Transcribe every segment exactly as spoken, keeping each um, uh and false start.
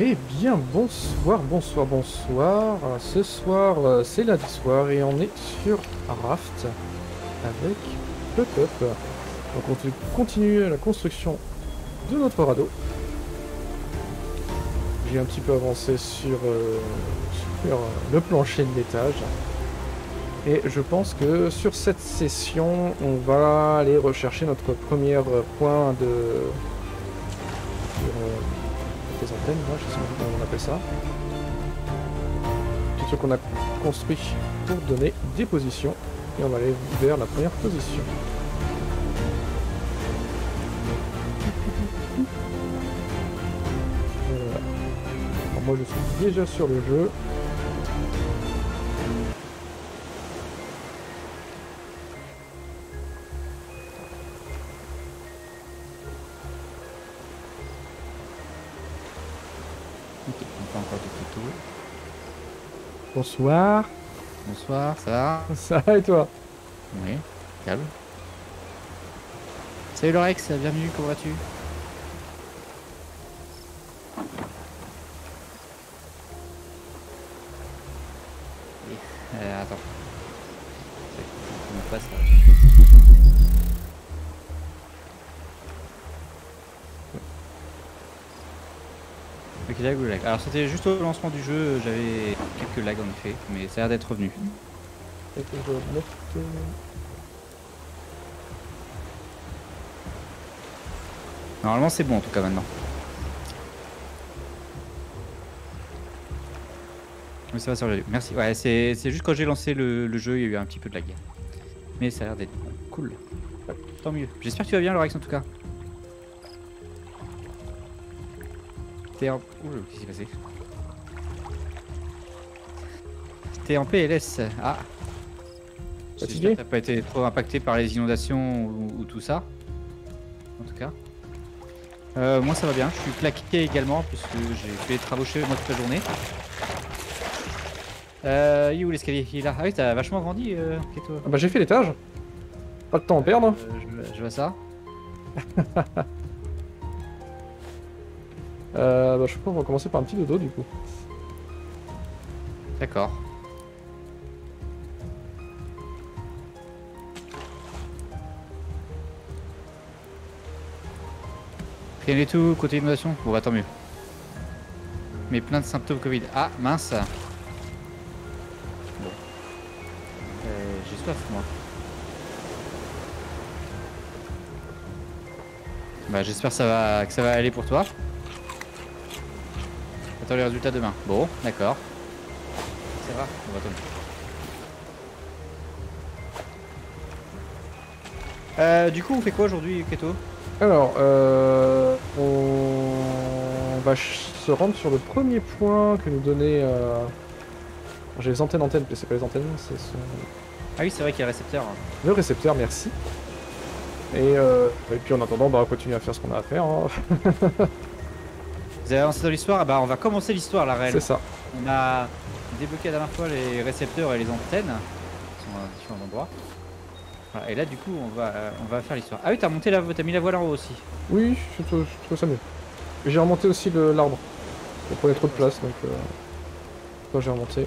Eh bien, bonsoir, bonsoir, bonsoir. Ce soir, euh, c'est lundi soir et on est sur Raft avec Pop-Up. Donc on va continuer la construction de notre radeau. J'ai un petit peu avancé sur, euh, sur euh, le plancher de l'étage. Et je pense que sur cette session, on va aller rechercher notre premier point de... Sur, euh, des antennes, là, je sais pas comment on appelle ça. Petit truc qu'on a construit pour donner des positions. Et on va aller vers la première position. Voilà. Alors moi je suis déjà sur le jeu. Pas encore de photos. Bonsoir. Bonsoir, ça va? Ça va et toi? Oui, calme. Salut le Rex, bienvenue, comment vas-tu? Euh, attends. Comment on passe là? Ok, lag ou lag. Alors c'était juste au lancement du jeu, j'avais quelques lags en effet, mais ça a l'air d'être revenu. Et que je note, euh, Normalement c'est bon en tout cas maintenant. Oui, ça va sur le jeu. Merci. Ouais, c'est juste quand j'ai lancé le, le jeu, il y a eu un petit peu de lag. Mais ça a l'air d'être bon. Cool. Tant mieux. J'espère que tu vas bien, le Rex en tout cas. T'es en... Ouh, qu'est-ce qui s'est passé? T'es en P L S. Ah. J'espère que t'as pas été trop impacté par les inondations ou, ou tout ça. En tout cas. Euh, moi ça va bien. Je suis claqué également puisque j'ai fait des travaux chez moi toute la journée. Euh, il est où l'escalier? Il est là. Ah oui, t'as vachement grandi, euh, Keto. Ah bah j'ai fait l'étage. Pas de temps à perdre. Euh, je, je vois ça. euh, bah je sais pas, on va commencer par un petit dodo du coup. D'accord. Rien du tout côté inondation. Bon bah tant mieux. Mais plein de symptômes Covid. Ah mince. Bon. Euh, j'ai soif moi. Bah j'espère que ça va que ça va aller pour toi. Attends les résultats demain. Bon, d'accord. Ça va, on va attendre. Euh, du coup on fait quoi aujourd'hui, Keto? Alors, euh, on va se rendre sur le premier point que nous donnait... Euh... J'ai les antennes antennes, mais c'est pas les antennes, c'est son... Ah oui c'est vrai qu'il y a le récepteur. Le récepteur, merci. Et, euh... Et puis en attendant, bah, on va continuer à faire ce qu'on a à faire. Hein. Vous avez avancé dans l'histoire? Bah on va commencer l'histoire là réellement. C'est ça. On a débloqué la dernière fois les récepteurs et les antennes. Qui sont à différents endroits. Voilà, et là du coup on va, euh, on va faire l'histoire. Ah oui t'as monté la, t'as mis la voile en haut aussi. Oui, je trouve, je trouve ça mieux. J'ai remonté aussi l'arbre. Il prenait trop de place, donc... Euh... Quand j'ai remonté.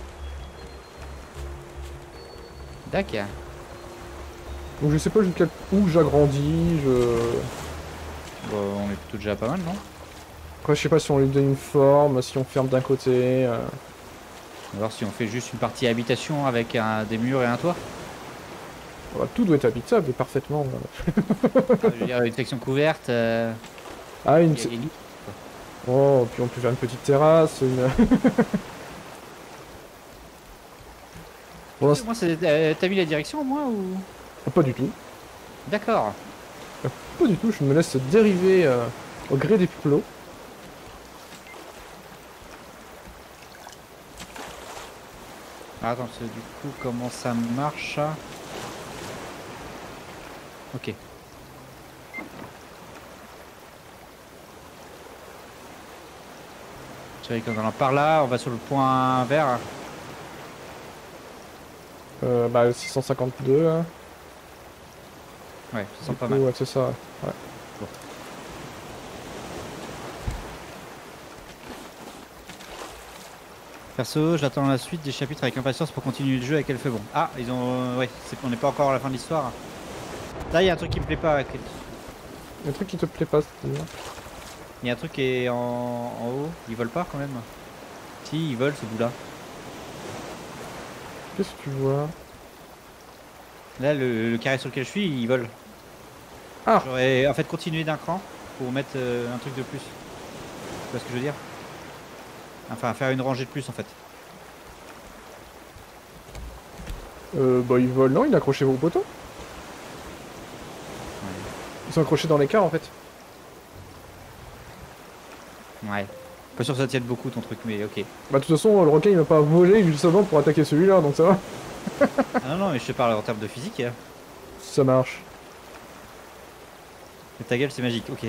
D'accord. Donc je sais pas jusqu'à où j'agrandis, je... Bon, on est plutôt déjà pas mal, non? Après je sais pas si on lui donne une forme, si on ferme d'un côté... Euh... On va voir si on fait juste une partie habitation avec un, des murs et un toit. Bah, tout doit être habitable et parfaitement. Ah, je veux dire, une section couverte. Euh... Ah, une. Il y a les lits. Oh, puis on peut faire une petite terrasse, une. Bon, moi, euh, t'as mis la direction au moins ou? Ah, pas du tout. D'accord. Ah, pas du tout, je me laisse dériver euh, au gré des flots. Ah, attends, du coup, comment ça marche? Ok. Tu vois, quand on en par là, on va sur le point vert. Euh, bah, six cent cinquante-deux. Hein. Ouais, ça sent pas coup, mal. Ouais, c'est ça. Ouais. Bon. Perso, j'attends la suite des chapitres avec impatience pour continuer le jeu avec Elfebon. Ah, ils ont... ouais, on n'est pas encore à la fin de l'histoire. Là, il y a un truc qui me plaît pas. Avec... Un truc qui te plaît pas, c'est-à-dire? Il y a un truc qui est en, en haut. Ils volent pas quand même. Si, ils volent ce bout-là. Qu'est-ce que tu vois? Là, le, le carré sur lequel je suis, il vole. Ah! J'aurais en fait continué d'un cran pour mettre euh, un truc de plus. Tu vois ce que je veux dire? Enfin, faire une rangée de plus en fait. Euh, bah il vole, non, il est accroché au poteau. Ouais. Ils sont accrochés dans l'écart en fait. Ouais. Pas sûr que ça tienne beaucoup ton truc, mais ok. Bah de toute façon, le requin il va pas voler justement pour attaquer celui-là, donc ça va. Ah non, non, mais je te parle en termes de physique. Hein. Ça marche. Et ta gueule, c'est magique, ok.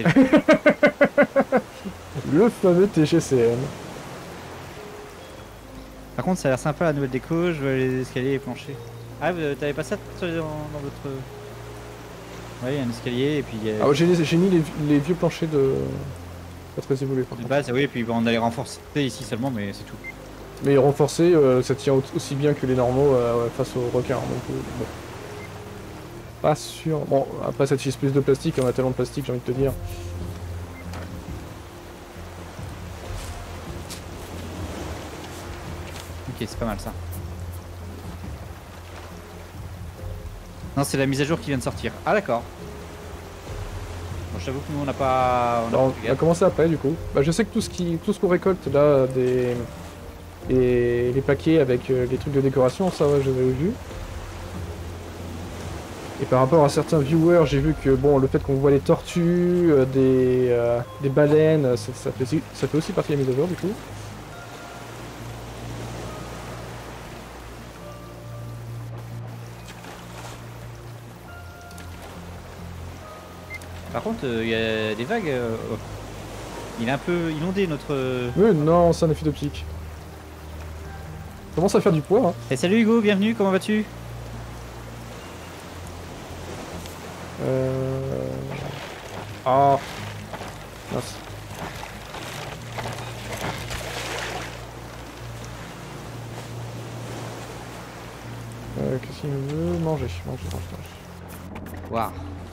Le fameux T G C M. Par contre, ça a l'air sympa la nouvelle déco, je vois les escaliers et les planchers. Ah, t'avais pas ça dans, dans votre... Ouais, il y a un escalier et puis... Euh... Ah, j'ai mis les, les vieux planchers de... Pas très évolués par de contre. base, oui, et puis on a les renforcer ici seulement, mais c'est tout. Mais renforcés, euh, ça tient aussi bien que les normaux euh, face aux requins, donc euh, bon. Pas sûr. Bon, après ça utilise plus de plastique, on a tellement de plastique, j'ai envie de te dire. Ok, c'est pas mal ça. Non, c'est la mise à jour qui vient de sortir. Ah d'accord. Bon, je t'avoue que nous on n'a pas... On, Alors, on a commencé après du coup. Bah, je sais que tout ce qui, tout ce qu'on récolte là, des... Et les paquets avec euh, les trucs de décoration, ça ouais, j'avais vu. Et par rapport à certains viewers, j'ai vu que bon, le fait qu'on voit les tortues, euh, des, euh, des baleines, ça, ça, fait, ça fait aussi partie de la mise à jour du coup. Par contre, il euh, y a des vagues. Euh... Oh. Il est un peu inondé notre... Mais non, c'est un effet d'optique. Commence à faire du poids. Hein. Et salut Hugo, bienvenue, comment vas-tu? Euh... Ah. Mince. Euh, Qu'est-ce qu'il me veut? Manger, manger, manger, manger. Waouh.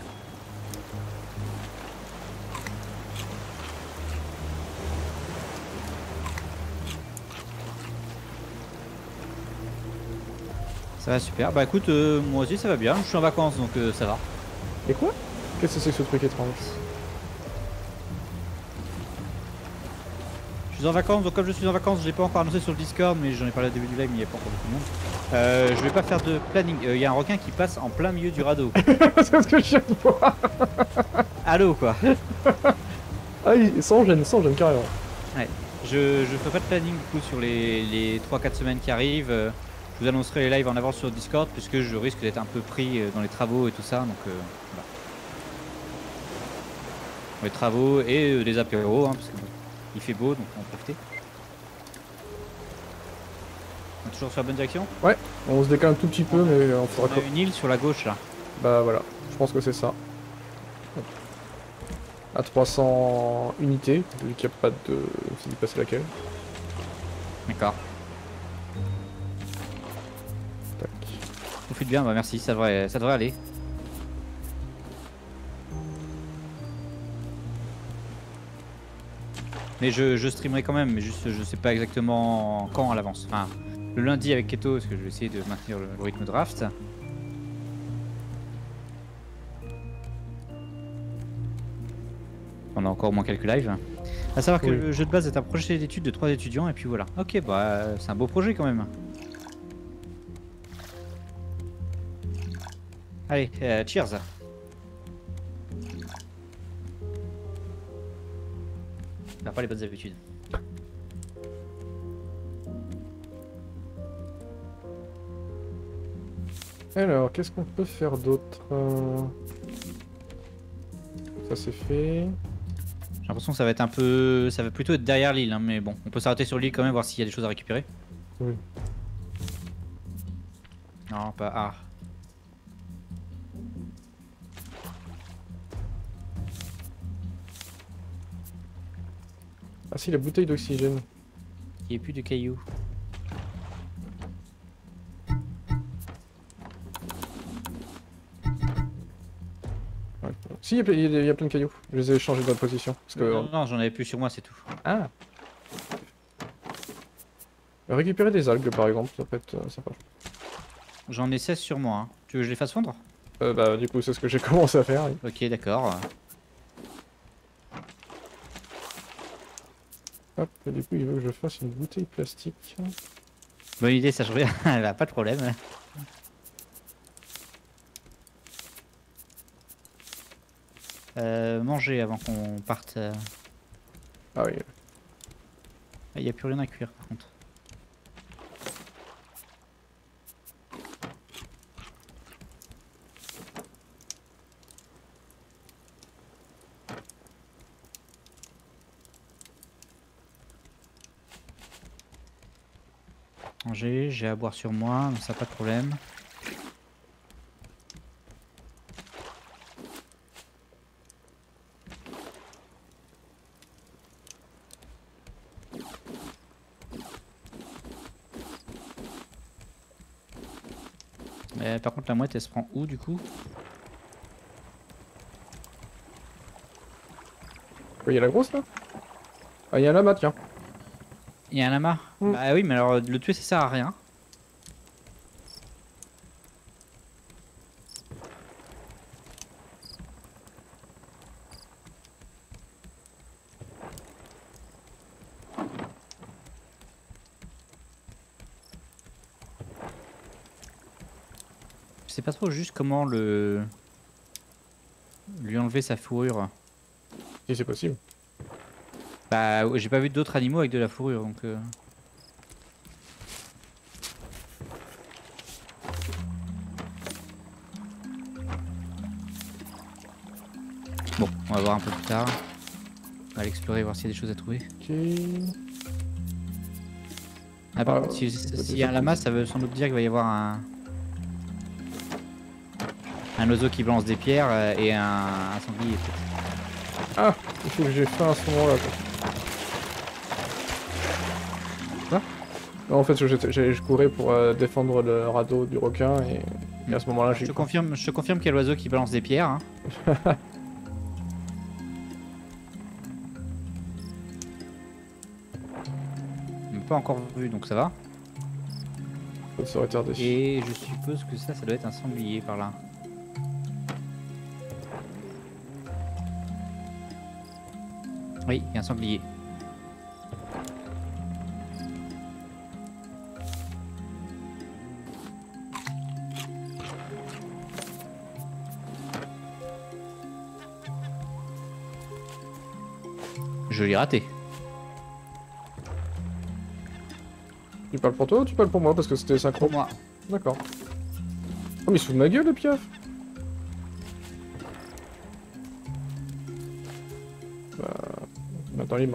Ça va super, bah écoute, euh, moi aussi ça va bien, je suis en vacances donc euh, ça va. Et quoi? Qu'est-ce que c'est que ce truc étrange? Je suis en vacances, donc comme je suis en vacances, je l'ai pas encore annoncé sur le Discord, mais j'en ai parlé au début du live, mais il n'y a pas encore beaucoup de monde. Euh, je vais pas faire de planning, il euh, y a un requin qui passe en plein milieu du radeau. C'est ce que je viens de voir. Allô quoi. Ah, il, sans gêne, sans gêne, carrément. Ouais, je, je ferai pas de planning du coup sur les, les trois quatre semaines qui arrivent. Euh, je vous annoncerai les lives en avance sur le Discord, puisque je risque d'être un peu pris dans les travaux et tout ça, donc euh, voilà. Les travaux et euh, des apéros, hein, parce que bon, il fait beau, donc on va en profiter. On est toujours sur la bonne direction? Ouais, on se décale un tout petit peu, mais on fera on a une île sur la gauche là. Bah voilà, je pense que c'est ça. À trois cents unités, vu qu'il n'y a pas de... C'est dit passer laquelle. D'accord. Tac. Profite bien, bah merci, ça devrait, ça devrait aller. Mais je, je streamerai quand même, mais juste je sais pas exactement quand à l'avance. Enfin, le lundi avec Keto, parce que je vais essayer de maintenir le, le rythme draft. On a encore au moins quelques lives. À savoir que oui. Le jeu de base est un projet d'études de trois étudiants, et puis voilà. Ok, bah c'est un beau projet quand même. Allez, euh, cheers. On n'a pas les bonnes habitudes. Alors, qu'est-ce qu'on peut faire d'autre? Ça c'est fait. J'ai l'impression que ça va être un peu... Ça va plutôt être derrière l'île, hein, mais bon. On peut s'arrêter sur l'île quand même, voir s'il y a des choses à récupérer. Oui. Non, pas... Ah. Ah si, la bouteille d'oxygène. Il n'y a plus de cailloux. Si, il y, a- y a plein de cailloux. Je les ai changés de position. Parce que... Non, non, j'en avais plus sur moi, c'est tout. Ah. Récupérer des algues par exemple, ça peut être euh, sympa. J'en ai seize sur moi. Hein. Tu veux que je les fasse fondre? Euh, bah du coup c'est ce que j'ai commencé à faire. Oui. Ok, d'accord. Hop, et du coup il veut que je fasse une bouteille plastique. Bonne idée, ça je reviens. Bah, pas de problème. Euh, manger avant qu'on parte. euh. Ah oui. Il n'y a plus rien à cuire par contre. Manger, j'ai à boire sur moi, donc ça pas de problème. Mais par contre la mouette elle se prend où du coup? Il y a la grosse là? Ah il y a un lama tiens. Il y a un lama? Mm. Bah oui mais alors le tuer ça sert à rien. Je sais pas trop juste comment le... lui enlever sa fourrure. Si c'est possible. Bah j'ai pas vu d'autres animaux avec de la fourrure donc... Euh... Bon, on va voir un peu plus tard. On va l'explorer, voir s'il y a des choses à trouver. Ok. Ah, par Ah, contre, s'il si, si y a un lama, ça veut sans doute dire qu'il va y avoir un... Un oiseau qui balance des pierres euh, et un, un sanglier peut-être. Ah, il faut que j'ai faim à ce moment-là. Quoi. Non, en fait, je, je, je courais pour euh, défendre le radeau du requin et, et à ce moment-là, j'ai. Je te confirme, je te confirme qu'il y a l'oiseau qui balance des pierres. Hein. Pas encore vu, donc ça va. Ça serait tardé. Et je suppose que ça, ça doit être un sanglier par là. Oui, il y a un sanglier. Je l'ai raté. Tu parles pour toi ou tu parles pour moi parce que c'était synchro? Pour moi. D'accord. Oh mais il se fout de ma gueule le piaf. Bah... Maintenant il est mort.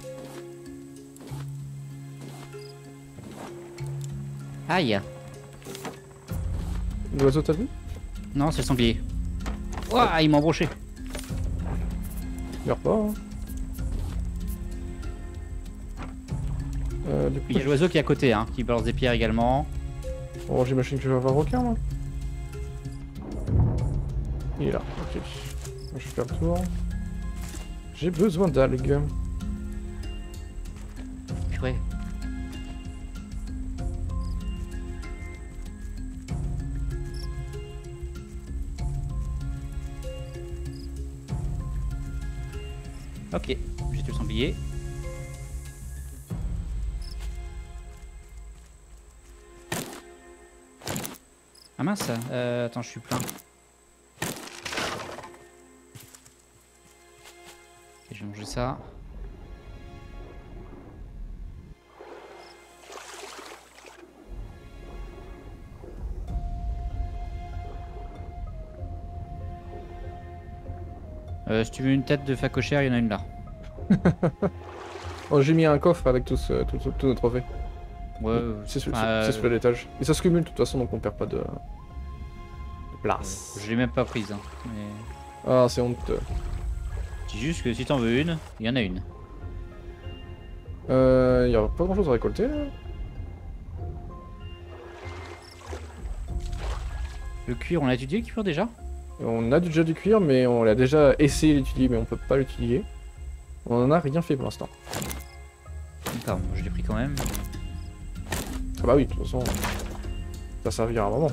Aïe. L'oiseau t'as vu? Non, c'est le sanglier. Ouah, il m'a embroché. Meurs pas hein. Euh, du coup, il y a l'oiseau qui est à côté, hein, qui balance des pierres également. Bon, j'imagine que je vais avoir requin, moi. Il est là, ok. Je vais faire le tour. J'ai besoin d'algues. Ouais. Ok, j'ai tué le sanglier. Ah mince, euh, attends, je suis plein. Ok, je vais manger ça. Euh, si tu veux une tête de facochère, il y en a une là. Oh, j'ai mis un coffre avec tous euh, tout, tout, tout nos trophées. Ouais, c'est sur, euh... sur l'étage. Et ça se cumule de toute façon, donc on perd pas de, de place. Je l'ai même pas prise. Hein, mais... Ah, c'est honteux. C'est juste que si t'en veux une, il y en a une. Euh, y a pas grand chose à récolter là. Le cuir, on a étudié le cuir déjà? On a déjà du cuir, mais on l'a déjà essayé d'utiliser, mais on peut pas l'utiliser. On en a rien fait pour l'instant. D'accord, je l'ai pris quand même. Ah bah oui, de toute façon, ça servira à un moment.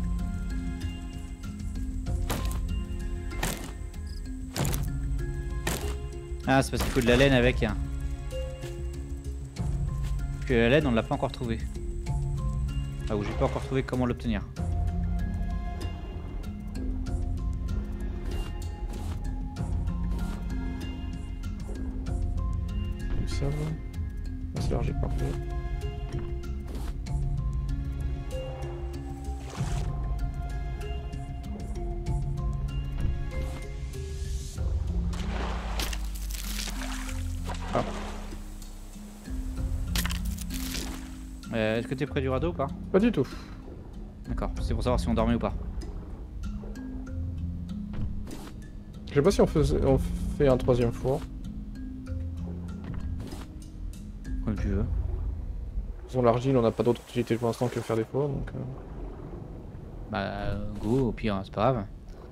Ah, c'est parce qu'il faut de la laine avec. Hein. Parce que la laine, on l'a pas encore trouvé. Ah, ou j'ai pas encore trouvé comment l'obtenir. Comme ça, c'est large, parfait. Ah. Euh, Est-ce que t'es près du radeau ou pas? Pas du tout. D'accord, c'est pour savoir si on dormait ou pas. Je sais pas si on, faisait, on fait un troisième four. Comme tu veux. Faisons l'argile, on n'a pas d'autre utilité pour l'instant que faire des fours, donc... Euh... Bah, go, au pire, c'est pas grave.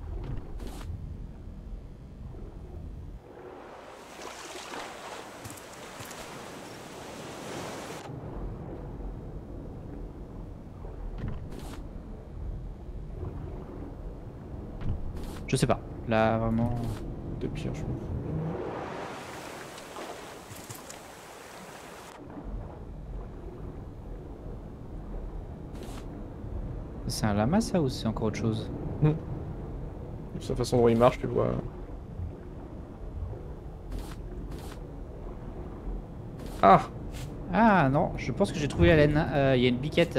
Je sais pas. Là, vraiment... De pire, je pense. C'est un lama, ça, ou c'est encore autre chose? Hum. De sa façon dont il marche, tu le vois. Ah! Ah, non, je pense que j'ai trouvé la laine. Il euh, y a une biquette.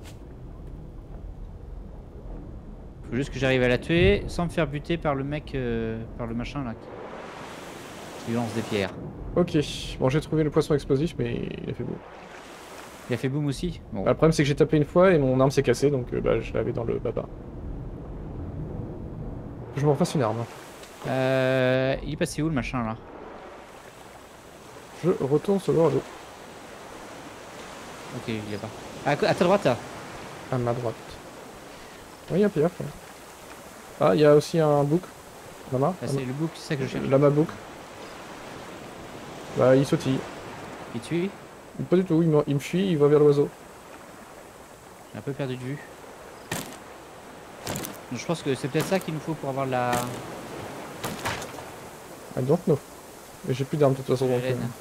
Faut juste que j'arrive à la tuer sans me faire buter par le mec, euh, par le machin, là, qui, qui lance des pierres. Ok, bon j'ai trouvé le poisson explosif, mais il a fait beau. Il a fait boum aussi. Bon. Bah, le problème c'est que j'ai tapé une fois et mon arme s'est cassée, donc euh, bah, je l'avais dans le baba. Je me refasse une arme. Euh, il est passé où le machin là? Je retourne sur le radeau. Ok, il y a pas. À, à ta droite là. À ma droite. Oui, il y a Pierre. Ah, il y a aussi un bouc. Lama. Ah, c'est le bouc, c'est ça que je cherche. Lama bouc. Bah, il sautille. Il tue. Pas du tout, il me, il me fuit, il va vers l'oiseau. J'ai un peu perdu de vue. Donc, je pense que c'est peut-être ça qu'il nous faut pour avoir la... I don't know. Mais j'ai plus d'armes de toute façon. la Donc, laine. euh...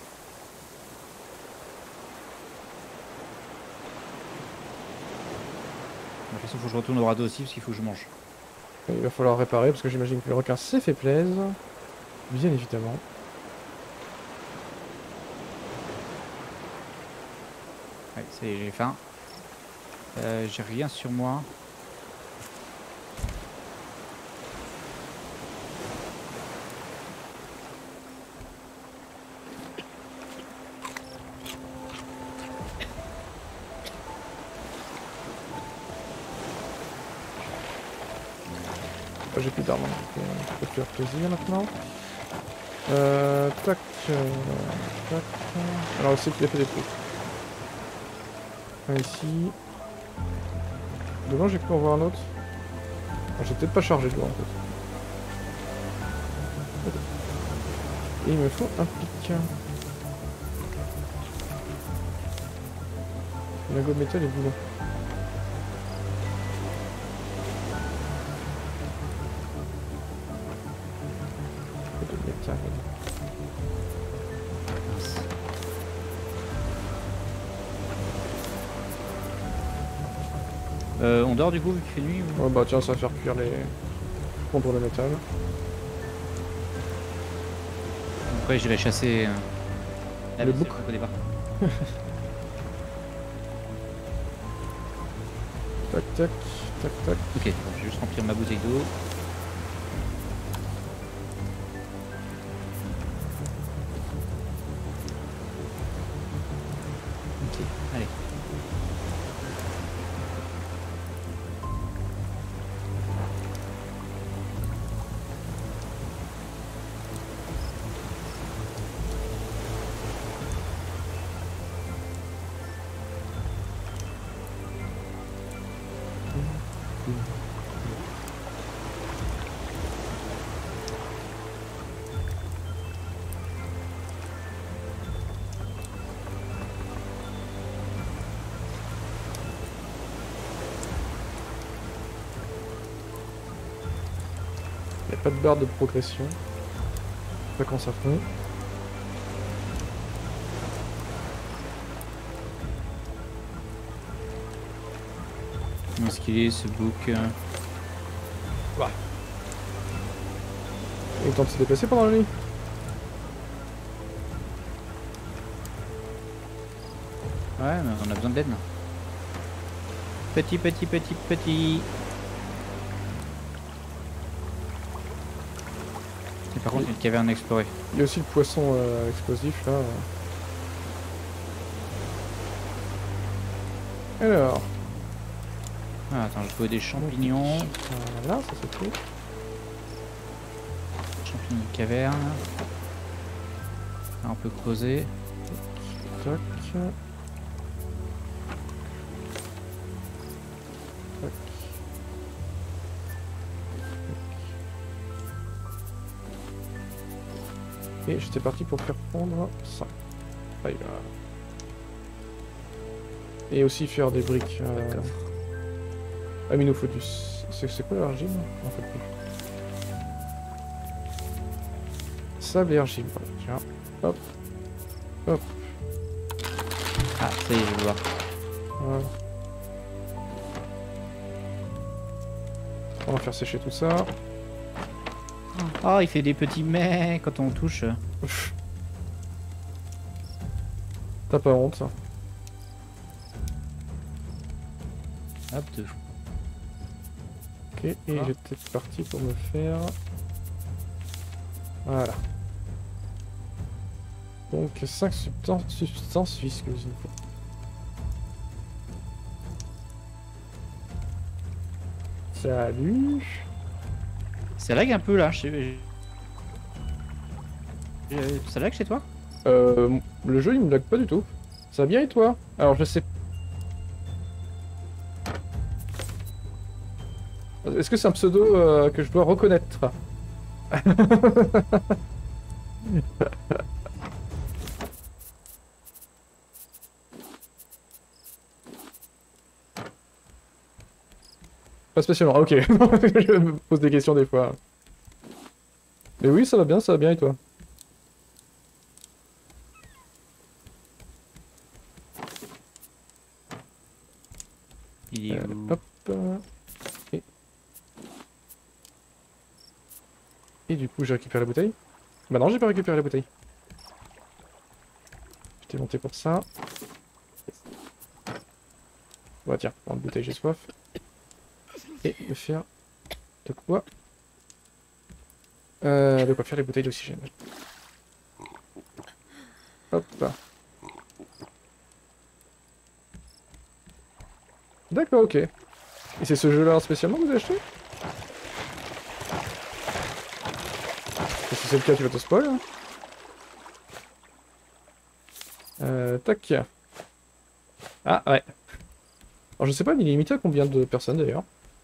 De toute façon, faut que je retourne au radeau aussi parce qu'il faut que je mange. Il va falloir réparer parce que j'imagine que le requin s'est fait plaisir. Bien évidemment. Ouais, ça y est, j'ai faim. Euh, j'ai rien sur moi. J'ai plus d'armes, donc euh, je peux te faire plaisir maintenant. Euh, tac, euh, tac. Alors aussi qu'il a fait des trucs. Un ici. Devant j'ai cru en voir un autre. Ah, j'ai peut-être pas chargé devant en fait. Et il me faut un pic. La gomme métal est boulot. Euh, on dort du coup vu qu'il fait nuit ou... Ouais bah tiens, ça va faire cuire les... fondre le métal. Après j'irai chasser... Euh... La le bouc bouc au départ. Tac tac, tac tac. Ok, bon, je vais juste remplir ma bouteille d'eau. Ok, allez. pas de barre de progression. Je sais pas quand ça fond. Est-ce qu'il est ce book euh... Bah. Il est temps de se déplacer pendant la nuit. Ouais, mais on a besoin d'aide. Petit, petit, petit, petit. Et par contre, une caverne explorée. Il y a aussi le poisson euh, explosif là. Alors. Ah, attends, je vois des champignons. Voilà, ça c'est tout. Champignons de caverne. Là, on peut creuser. Tac. Tac. Et j'étais parti pour faire prendre ça. Ah, il va... Et aussi faire des briques. Euh... Ah mais il nous faut du... C'est quoi l'argile? En fait plus. Sable et argile. Tiens. Hop. Hop. Ah ça y est, je le vois. Voilà. On va faire sécher tout ça. Oh, il fait des petits mais quand on touche. T'as pas honte. Hop, deux. Ok, et ah. J'étais parti pour me faire... Voilà. Donc cinq substances, substances visqueuses. Salut. Ça lag un peu là, chez... Ça lag chez toi? Euh, le jeu il me lag pas du tout. Ça va bien et toi? Alors je sais... Est-ce que c'est un pseudo euh, que je dois reconnaître? Pas spécialement, ah, ok. Je me pose des questions des fois. Mais oui, ça va bien, ça va bien et toi? Il est euh, où? Hop. Et... et du coup, j'ai récupéré la bouteille. Bah non, j'ai pas récupéré la bouteille. J'étais monté pour ça. Bah tiens, prendre une bouteille, j'ai soif. Et me faire de quoi euh, de quoi faire les bouteilles d'oxygène. Hop là. D'accord, ok. Et c'est ce jeu-là spécialement que vous avez acheté? Et si c'est le cas, tu vas te spoil. Hein. Euh, tac. Ah, ouais. Alors je sais pas, il est limité à combien de personnes d'ailleurs?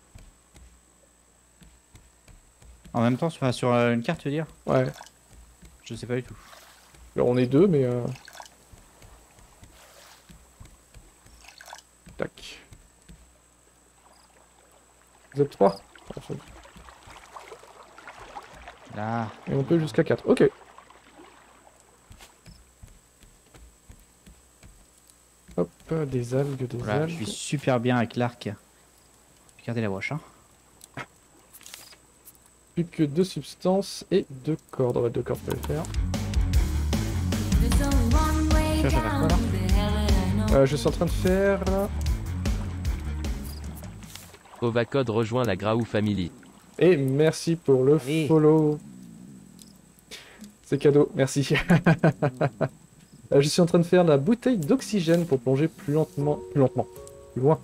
En même temps, sur, sur une carte, tu veux dire? Ouais. Je sais pas du tout. Alors on est deux, mais... Euh... Tac. Vous êtes trois? Là. Et on peut jusqu'à quatre. Ok. Hop, des algues, des voilà, algues. je suis super bien avec l'arc. Regardez la wash, hein. Plus que deux substances et deux cordes. Ouais, deux cordes pour les faire. Je vais faire quoi là? Euh, je suis en train de faire... Ovacode rejoint la Graou Family. Et merci pour le oui. follow. C'est cadeau, merci. euh, je suis en train de faire la bouteille d'oxygène pour plonger plus lentement, plus lentement, plus loin.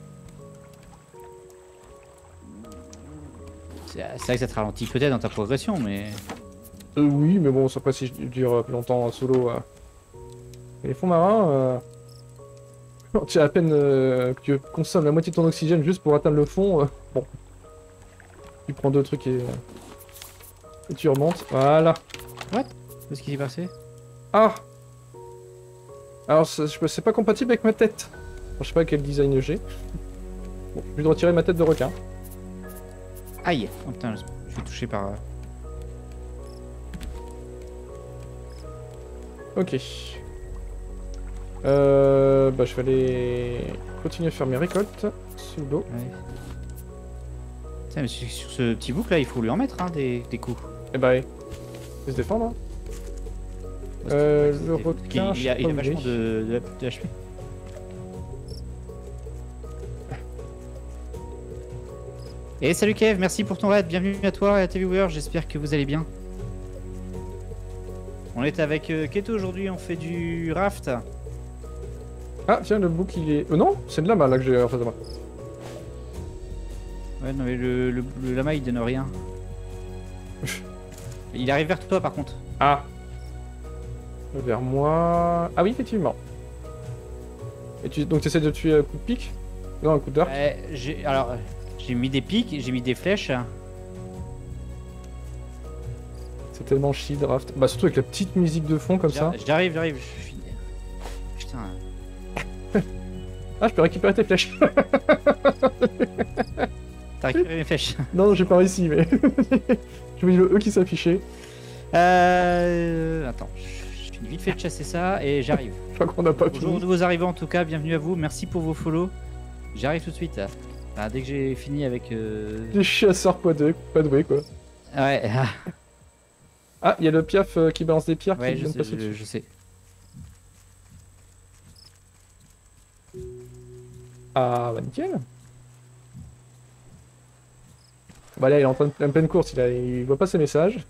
C'est vrai que ça te ralentit peut-être dans ta progression, mais... Euh, oui, mais bon, ça pas si je dure plus longtemps en solo. Euh. Et les fonds marins, euh... tu as à peine euh, que tu consommes la moitié de ton oxygène juste pour atteindre le fond. Euh... Bon. Tu prends deux trucs et... et tu remontes. Voilà. What? Qu'est-ce qui s'est passé? Ah! Alors, c'est pas compatible avec ma tête. Alors, je sais pas quel design j'ai. Bon, je vais retirer ma tête de requin. Aïe! Oh putain, je suis touché par... Ok. Euh, bah je vais aller continuer à faire mes récoltes sous l'eau. Ouais. Tiens, mais sur sur ce petit bouc là, il faut lui en mettre hein, des, des coups. Et bah, il faut se défendre. Hein. Parce que, Euh, ouais, le c'est- requin, il, il a, je il a sais pas où vachement il est. de, de, de H P. Et salut Kev, merci pour ton raid, bienvenue à toi et à tes viewers, j'espère que vous allez bien. On est avec euh, Keto aujourd'hui, on fait du raft. Ah, tiens, le bouc il est. Euh, non, c'est de lama là que j'ai en face de moi. Ouais, non mais le, le, le lama il donne rien. Il arrive vers toi par contre. Ah. Vers moi. Ah oui, effectivement. Et tu... donc tu essaies de tuer un coup de pique? Non, un coup d'arc. Ouais, j'ai alors j'ai mis des pics, j'ai mis des flèches. C'est tellement chi draft. Bah surtout avec la petite musique de fond comme ça. J'arrive, j'arrive, je suis. Putain. Ah, je peux récupérer tes flèches. T'as récupéré mes flèches. Non, j'ai pas réussi, mais. J'ai vu le E qui s'affichait. Euh. Attends, je finis vite fait de chasser ça et j'arrive. Je crois qu'on a pas Bonjour fini. nouveaux arrivants en tout cas, bienvenue à vous, merci pour vos follow. J'arrive tout de suite. Enfin, dès que j'ai fini avec. Euh... Des chasseurs pas doués, pas doués quoi. Ouais, Ah, il y a le piaf euh, qui balance des pierres ouais, qui je vient de sais, passer je, dessus. je sais. Ah, bah nickel. Bah là, il est en, train de... en pleine course, il, a... il voit pas ses messages.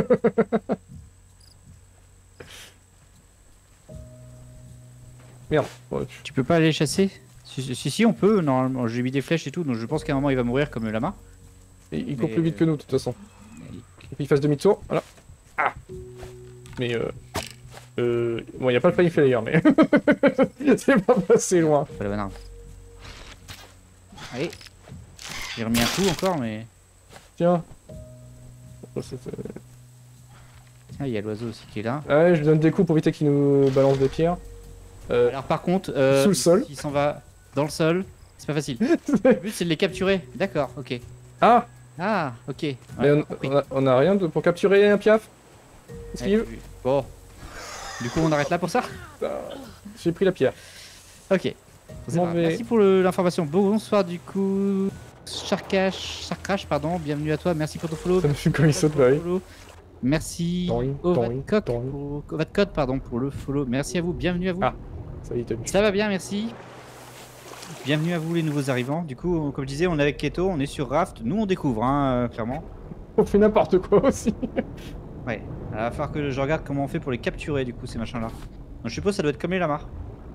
Merde. Bon, tu- Tu peux pas aller chasser si, si, si, si, on peut, normalement. J'ai mis des flèches et tout, donc je pense qu'à un moment il va mourir comme le lama. Il, il court Mais, plus vite que nous, de toute façon. Il faut qu'il fasse demi-tour. Voilà. Ah. Mais euh... Euh... Bon, il n'y a pas le panier d'ailleurs, mais... C'est pas passé loin. Pas la banane. Allez. J'ai remis un coup encore, mais. Tiens. Oh, c'est- c'est- Tiens, il y a l'oiseau aussi qui est là. Ah ouais, je lui donne des coups pour éviter qu'il nous balance des pierres. Euh... Alors par contre, euh, Sous le sol. s'il s'en va dans le sol, c'est pas facile. Le but c'est de les capturer. D'accord, ok. Ah. Ah, ok. Ouais, Mais on, compris. on a, on a rien de... pour capturer un piaf. Esquive. Ouais, bon. Du coup, on arrête là pour ça. J'ai pris la pierre. Ok. C'est M'en pas grave. vais. Merci pour le- l'information. Bonsoir du coup. Charcash, Charcrash, pardon. Bienvenue à toi. Merci pour ton follow. Ça me fume comme il saute, bah oui. Follow. Merci Toing, au toing, Vatcock toing. pour au Vatcode, pardon, pour le follow. Merci à vous. Bienvenue à vous. Ah. Ça y est, t'as vu. Ça va bien, merci. Bienvenue à vous les nouveaux arrivants. Du coup, comme je disais, on est avec Keto, on est sur Raft. Nous, on découvre, hein, euh, clairement. On fait n'importe quoi aussi. Ouais. Il va falloir que je regarde comment on fait pour les capturer, du coup, ces machins-là. Donc, je suppose que ça doit être comme les lamas.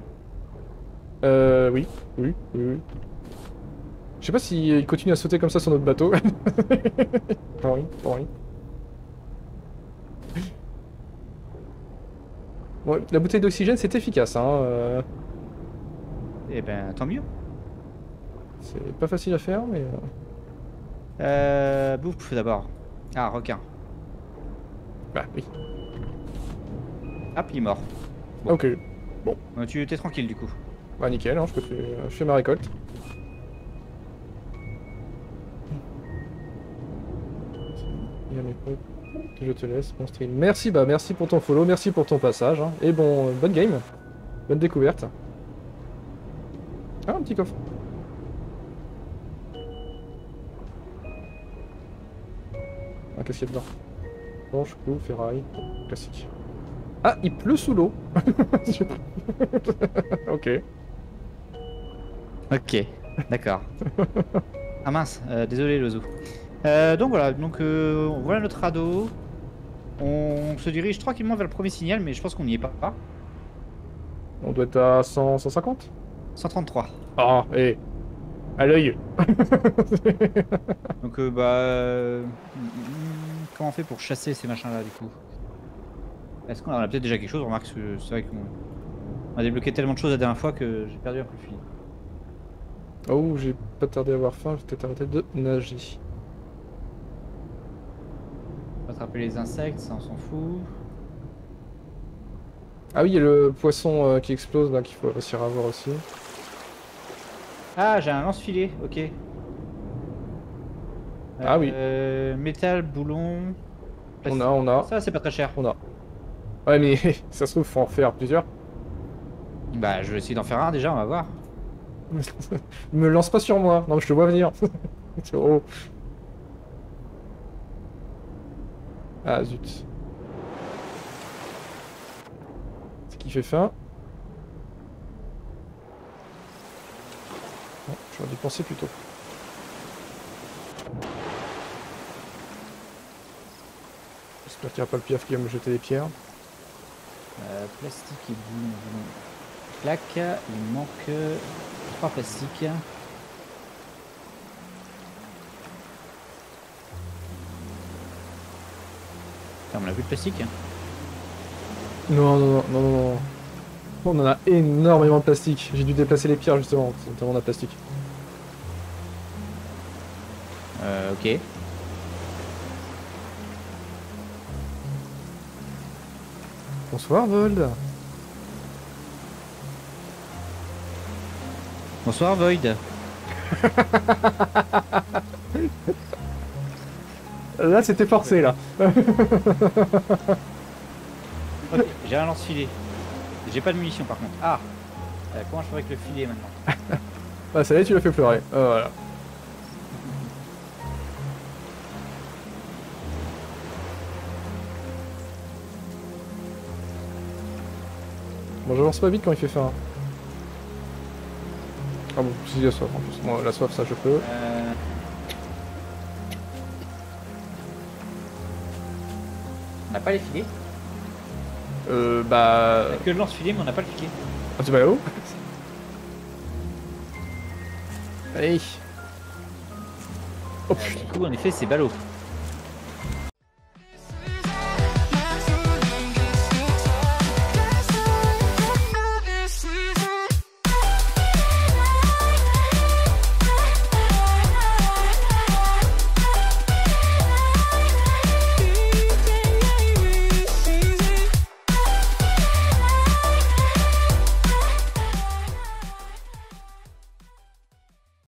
Euh, oui. Oui, oui, oui. Je sais pas s'il continue à sauter comme ça sur notre bateau. Oui, oui. Bon, la bouteille d'oxygène, c'est efficace, hein. euh, Eh ben, tant mieux. C'est pas facile à faire, mais... euh, Euh, bouffe d'abord. Ah, requin. Bah, oui. Hop, il est mort. Bon. Ok. Euh, tu t'es tranquille, du coup. Bah, nickel, hein, je, peux plus- je fais ma récolte. Il y a mes potes. Je te laisse, mon stream. Merci, bah merci pour ton follow, merci pour ton passage. hein. Et bon, euh, bonne game. Bonne découverte. Ah, un petit coffre. Ah, qu'est-ce qu'il y a dedans? Planche, clou, ferraille, classique. Ah, il pleut sous l'eau. Ok. Ok, d'accord. Ah mince, euh, désolé l'oiseau. Euh, donc voilà, donc euh, voilà notre radeau. On se dirige tranquillement vers le premier signal, mais je pense qu'on n'y est pas. On doit être à cent, cent cinquante. cent trente-trois. Ah, et à l'œil. Donc euh, bah... euh, comment on fait pour chasser ces machins-là du coup? Est-ce qu'on a, on a peut-être déjà quelque chose? Remarque, c'est c'est vrai qu'on on a débloqué tellement de choses la dernière fois que j'ai perdu un peu le fil. Oh, j'ai pas tardé à avoir faim, j'ai peut-être arrêté de nager. On va attraper les insectes, ça on s'en fout. Ah oui, il y a le poisson euh, qui explose là qu'il faut réussir à avoir aussi. Ah, j'ai un lance-filet, ok. Ah oui. Euh, métal, boulon. On a, on a, Ça, c'est pas très cher. on a. Ouais, mais ça se trouve, faut en faire plusieurs. Bah, je vais essayer d'en faire un déjà, on va voir. Me lance pas sur moi. Non, je te vois venir. Oh. Ah, zut. C'est qui fait faim. Oh, j'aurais dû penser plus tôt. J'espère qu'il n'y a pas le piaf qui va me jeter des pierres. Euh, plastique et boulon, boulon. Clac, il manque euh, trois plastiques. Putain, on a plus de plastique. Non, non, non, non, non, non. On en a énormément de plastique. J'ai dû déplacer les pierres justement, tellement on a de plastique. Euh, ok. Bonsoir, Vold. Bonsoir, Void. Là, c'était forcé, là. Ok, j'ai un lance-filet. J'ai pas de munitions par contre. Ah euh, comment je ferais avec le filet maintenant? Bah, ça y est, tu l'as fait pleurer. Euh, voilà. Bon, j'avance pas vite quand il fait faim. Ah bon, si, la soif en plus. Moi, la soif, ça, je peux. Euh... On n'a pas les filets? Euh, bah... On a que le lance-filet, mais on n'a pas le filet. Ah, tu vas où? Allez. Oh Euh, putain. du coup, en effet, c'est ballot.